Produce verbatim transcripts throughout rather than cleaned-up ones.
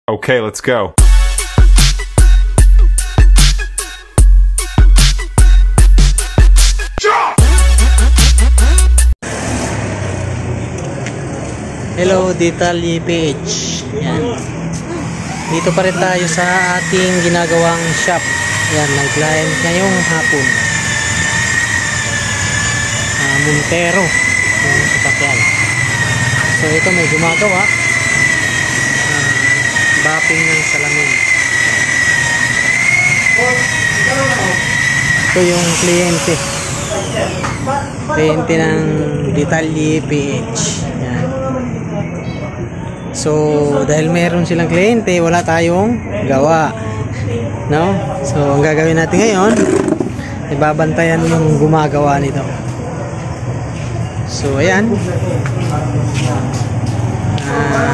Okay, let's go. Hello, Detalye P H. Yan. Dito pa rin tayo sa ating ginagawang shop. Yan, nag-client ngayong hapon. Uh, Montero. Yung sasakyan. So, ito may gumagawa. Uh, Bapping ng salamin. Ito yung kliyente. Kliyente ng Detalye P H. Yan. So, dahil meron silang kliyente, wala tayong gawa. No? So, ang gagawin natin ngayon, ibabantayan yung gumagawa nito. So, ayan. Ah,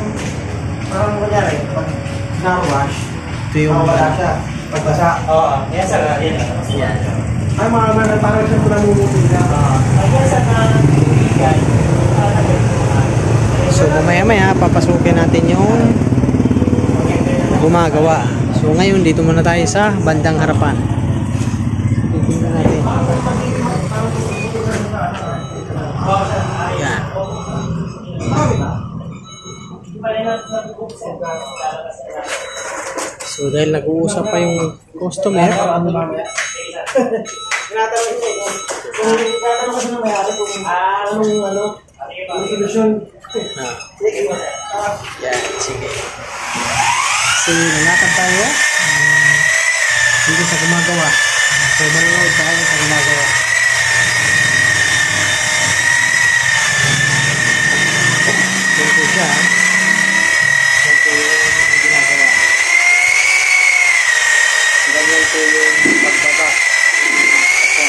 ito yung pagbasa. Oo. Yan sa akin. Yan. Ay, mga mga parang siya po namumutin na. Yan sa akin. So mamaya maya papasukin natin yung gumagawa. So ngayon dito muna tayo sa bandang harapan. Tingnan natin. Yan. So dahil nag-uusap pa yung customer, Tinatanong siya kung tinatanong kasi ng may-ari kung anong ano, yung solusyon. Ah. Yan, sige. So, lalakad tayo um, dito sa gumagawa. So, manonood tayo sa gumagawa. Dito siya. Dito yung ginagawa. Ganyan po yung pagbaba. Okay.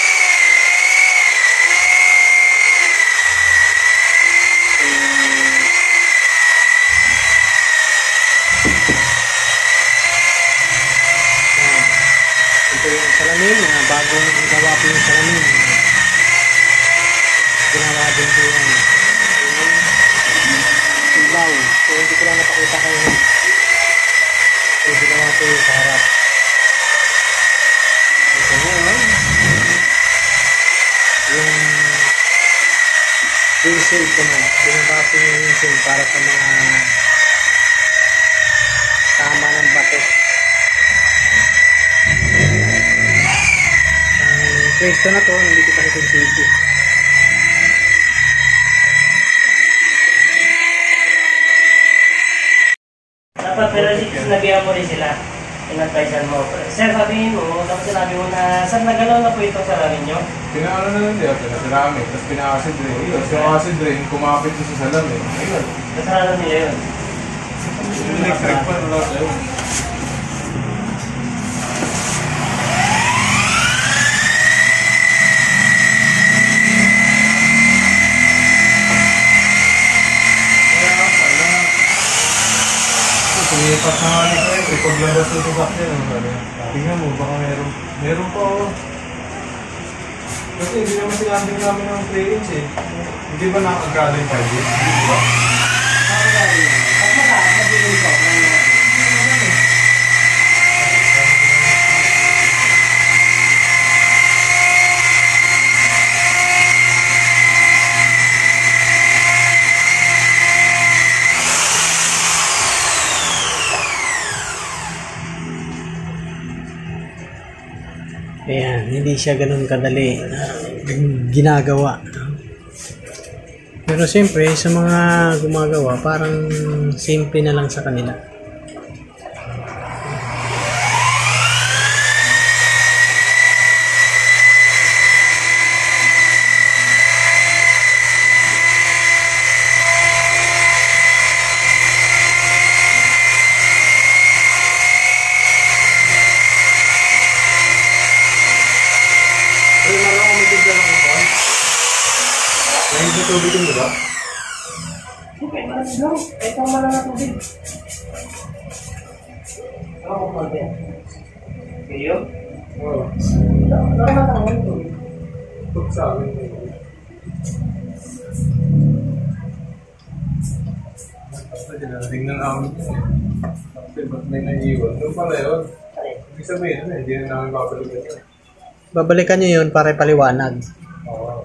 Ito yung salamin, uh, bagong gawa po yung salamin. Ginawa din po yan. Yung ilaw. So hindi ko lang napakita kayo. So ginawa po yung sa harap. Ito ngayon. Yung windshield ko man. Binaba po yung windshield para sa mga tama ng bato. Pwesto na to, hindi kita nag-safety. Dapat pero sinabihan mo rin sila. Pinagpaisan mo. Sir, sabihin mo, tapos sinabi mo na, saan nagalaw na po itong salamin nyo? Pinaano na lang diya, pinasarami, tapos pina-acid drain. Tapos yung acid drain, kumapit sa salamin. Ayun, kasalanan nila yun. Electric pa na lang sa'yo. Sumipat na nga nito eh, paglabas ng sasakyan, ano sabi? Tingnan mo, baka meron, meron pa oh. Kasi hindi naman sinabing namin ng clearance eh. Hindi ba nakagaling five days? Hindi ba? Nakagaling. Pag mataas, mabilis ko. Ayan, hindi siya ganun kadali na ginagawa. Pero siyempre, sa mga gumagawa, parang simple na lang sa kanila. Tubig yung diba? Okay, malas lang. Ito ang malang na tubig. Ako kung pwede. Kayo? Oo. Nakamatang ang tubig. Ito sa amin. Basta tingnan namin. Kasi ba't may naiiwan? Doon pala yun. Alin? Ibig sabihin, ano, hindi na namin babalikan yun. Babalikan nyo yun para paliwanag. Oo.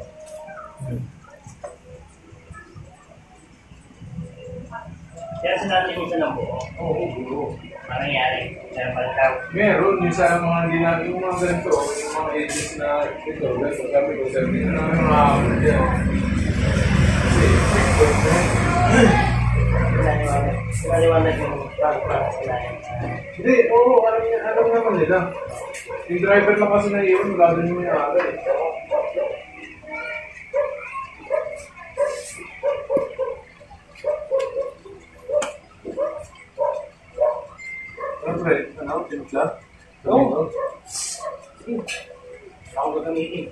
Kaya sinabi mo siya ng buo. Oo, oo. Ano nangyari? Meron pala tao. Meron, yung sa mga ginagawa, yung mga ganito, yung mga agents na ito, ganito, sabi ko, sabi ko, ano mga ako dyan. Kasi, checkpoint na yun. Sinaliwanag yung tao para sila. Hindi, oo, alam, niya- alam naman nila. Yung driver lang kasi na iyon, wala din mo yung agad eh. Ano, pre? Ano? Tinutla? Oo. Ako gagamitin.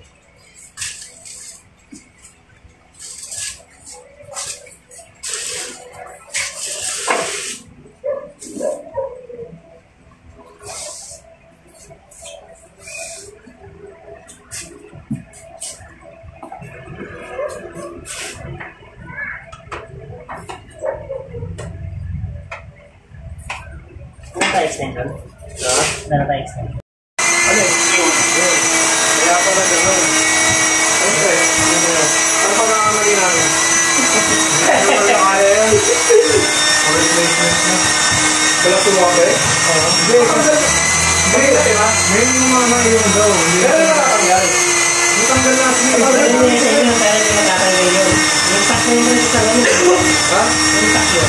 Ano tayo extension? Ha? Ano tayo extension? Ano eh? Yun. Kaya pala gano'n. Ano pre? Ano yan? Ano pagkakamali namin? Ano pala kaya yan? Or replacement na? Wala tumabi? Oo. Hindi. Hindi. May yung mga yun daw. Hindi na nakakanggal. Yung tanggal natin yun. Ano yung extension tayo hindi matatanggal yun? Yung tax na yun sa lamin. Ha? Yung tax yun.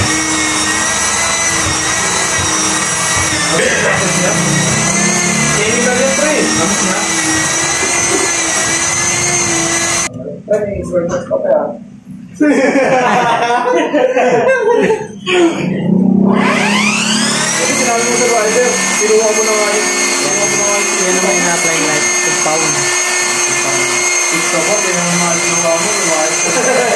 Chemical yan pre. Tapos na. Pre, expert ka pa yan. Kasi sinabi mo sa rider, kinuha mo na nga yun. Kinuha mo na nga yun. Yan naman yung apply light compound. Ito ko, pinamahal kinuha mo, lumayas ko.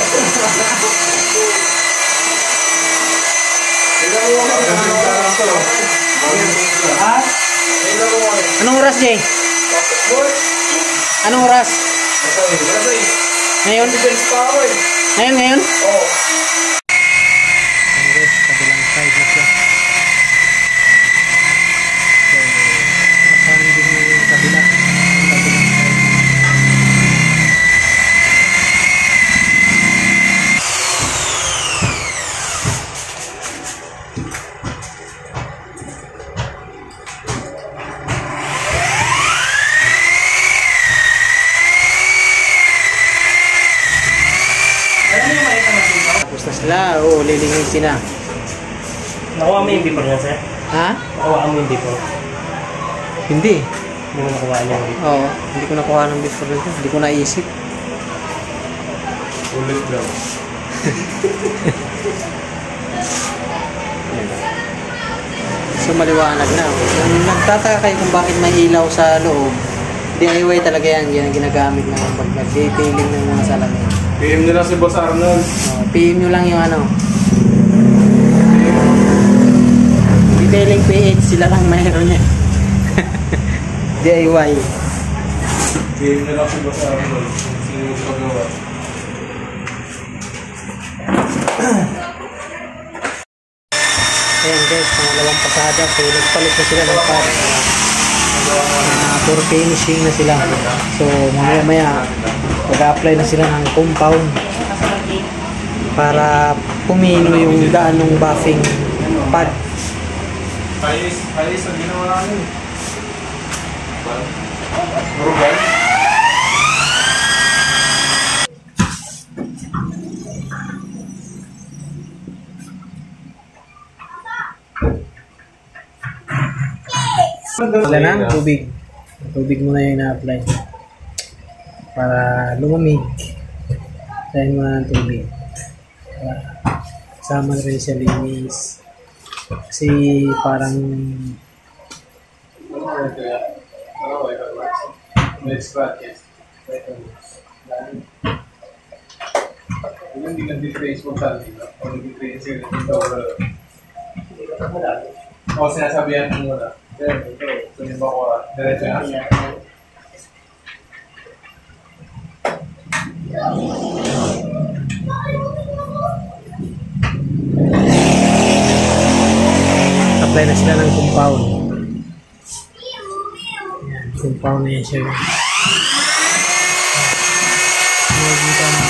Tignan mo ako, ano oras to? Ha? Tignan mo ako. Anong oras, Jay? Boy! Anong oras? Ito eh, ito eh. Ngayon? Defense pa ako eh. Ngayon, ngayon? Oo. Okay, kabilang side na siya. So, masahan din mo yung kabila. Kabilang side. Alam mo yung makita natin ito? Tapos na sila. Oo, lilinisin na. Nakuha mo yung before na, sir? Ha? Nakuha mo yung before. Hindi. Hindi mo nakuha yung before. Oo, hindi ko nakuha ng before nito. Hindi ko naisip. Ulit daw. So maliwanag na. Kung nagtataka kayo kung bakit may ilaw sa loob, D I Y talaga yan. Yan ang ginagamit ng pag nag-detailing ng mga salamin. P M nila si Boss Arnold. Oh, P M nyo lang yung ano. Detailing P H sila lang mayroon yan. D I Y. P M nila si Boss Arnold. Sino yung pagawa? Ayan guys, pangalawang pasada. So nagpalit na sila ng pad. Uh, for finishing na sila. So mamaya maya mag-apply na sila ng compound para pumino yung daan ng buffing pad. Ayos, ayos ang ginawa namin. Puro ba? Wala na, tubig. Tubig muna yung na-apply. Para lumamig. Dahil muna ng tubig. Para sama na rin siya linis. Kasi parang Ano ba kaya? Ano ba kaya? May scratches. Hindi nag-trace mo sa atin. O nag-trace yun dito. O sinasabihan mo muna. Sir, ito. Ito ba ko? Diretso na. nag-apply na sila ng compound. Yan, compound na yan siya. Nakikita mo.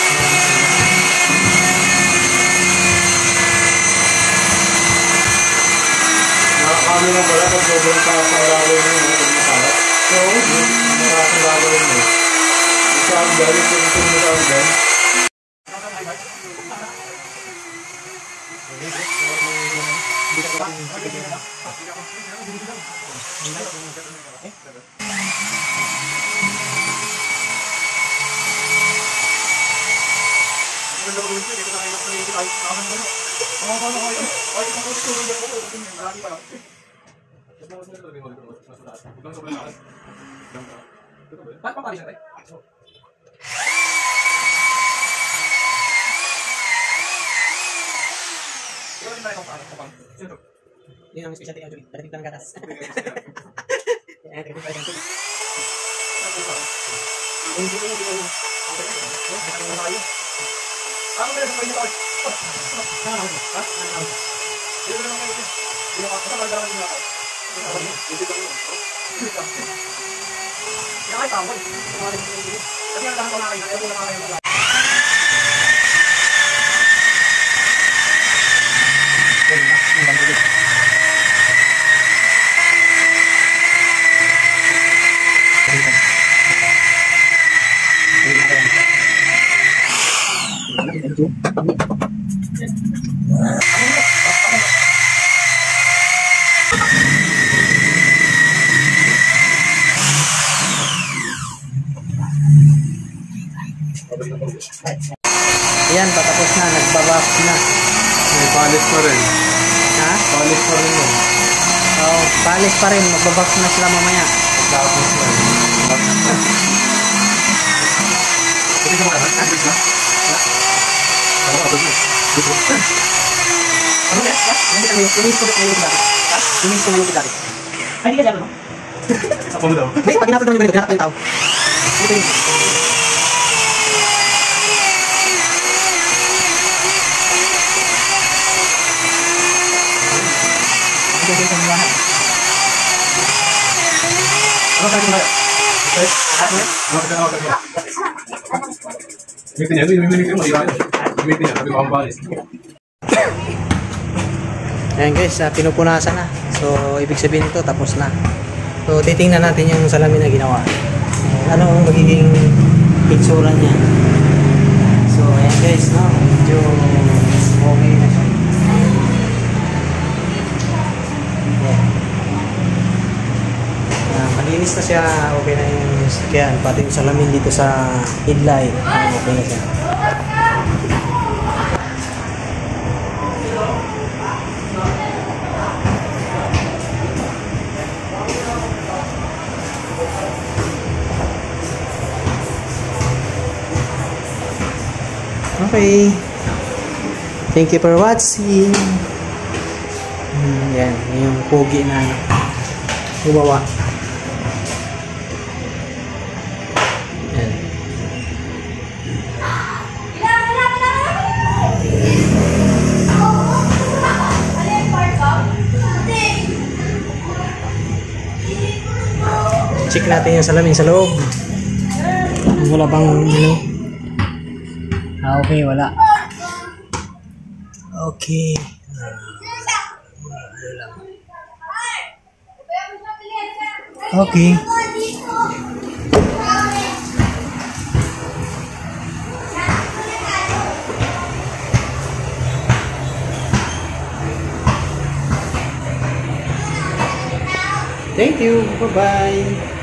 Nakakami lang pala pag sobrang taas ang gagawin mo yung pag matalas. So, mataas ang gagawin mo. Isa ang dahil kung ito mo sa ang dahil. Yun ang specialty actually. Dadating lang gatas. Ayan, patapos na. Nagbabox na. May palis pa rin. Ha? Palis pa rin yun. Oo, palis pa rin. Magbabox na sila mamaya. Tapos na. Pwede ka mga ha? Pwede ka? Ano ka? Pwede ka? Ano yan? Hindi kami. Lumis ko kayo dati. Ha? Lumis ko kayo dati. Ay, hindi ka dyan, no? Ako mo daw. Hindi, pag hinapin naman yung ganito, hinapin yung tao. Ito yun. Ito yun sa mga. Ano ka kaya? Eh? Ano ka kaya? Ano ka kaya? Gamitin niya. Gamitin niya. Gamitin niya. Sabi ko ang palis. Ayan guys, uh, pinupunasan na. So, ibig sabihin ito, tapos na. So, titingnan natin yung salamin na ginawa. Uh, ano ang magiging itsura niya. So, ayan guys, no? Medyo okay na siya. Yeah. Uh, malinis na siya. Okay na yung sakyan. Pati yung salamin dito sa headlight. Uh, okay na siya. Okay. Thank you for watching. Hmm, yan. Yung pogi na gumawa. Yan. Check natin yung salamin sa loob. Wala bang ano? Ah, okay, wala. Okay. Okay. Thank you. Bye-bye.